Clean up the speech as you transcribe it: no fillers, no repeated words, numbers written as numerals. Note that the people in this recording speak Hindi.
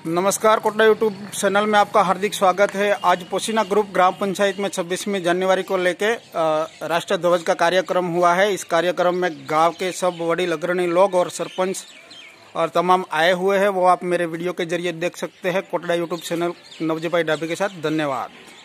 नमस्कार, कोटड़ा यूट्यूब चैनल में आपका हार्दिक स्वागत है। आज पोशीना ग्रुप ग्राम पंचायत में 26 जनवरी को लेके राष्ट्रीय ध्वज का कार्यक्रम हुआ है। इस कार्यक्रम में गांव के सब वडील अग्रणी लोग और सरपंच और तमाम आए हुए हैं। वो आप मेरे वीडियो के जरिए देख सकते हैं। कोटड़ा यूट्यूब चैनल नवजीभाई ढाबी के साथ। धन्यवाद।